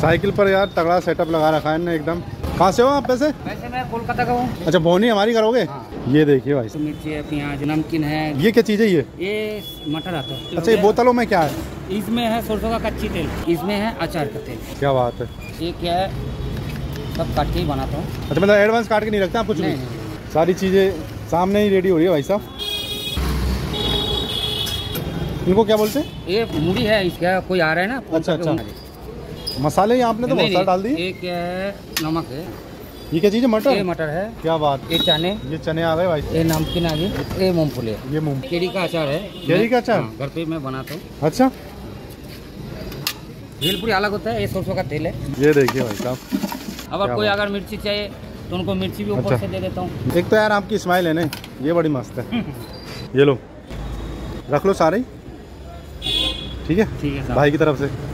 Cycle पर यार तगड़ा सेटअप लगा रखा है इन्होंने एकदम। कहाँ से हो आप वैसे? वैसे मैं कोलकाता का हूँ। अच्छा, बोनी हमारी करोगे? हाँ। ये देखिए भाई, मिर्ची है, प्याज, नमकीन है। ये क्या चीज़ है ये मटर आता है। अच्छा, ये बोतलों में क्या है? इसमें है सरसों का कच्ची तेल, इसमें है अचार का तेल। क्या बात है। ये क्या है, सब काट के ही बनाता हूँ। अच्छा, मतलब एडवांस काट के नहीं रखते आप कुछ भी? सारी चीज़ें सामने ही रेडी हो रही है भाई साहब। इनको क्या बोलते हैं? ये मूढ़ी है, इसका कोई आ रहा है ना। अच्छा, मसाले यहाँ आपने तो बहुत सारे डाल दिए। ये क्या है, नमक है। ये क्या चीज़ है? मटर? ये मटर है। क्या बात। ये चने, ये चने आ गए भाई। ये नमकीन आ गई। ये मूंगफली है। ये मूंग केरी का अचार है। केरी का अचार? घर पे मैं बनाता हूँ। अच्छा, भेलपुरी अलग होता है, ये सरसों का तेल है। ये देखिए भाई साहब। अगर कोई अगर मिर्ची चाहिए तो उनको मिर्ची भी ऊपर से दे देता हूँ। एक तो यार आपकी स्माइल है ना, ये बड़ी मस्त है। ये लो, रख लो सारे ही। ठीक है भाई की तरफ से।